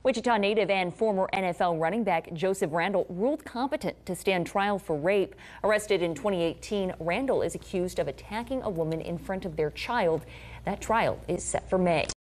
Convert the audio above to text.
Wichita native and former NFL running back Joseph Randle ruled competent to stand trial for rape. Arrested in 2018, Randle is accused of attacking a woman in front of their child. That trial is set for May.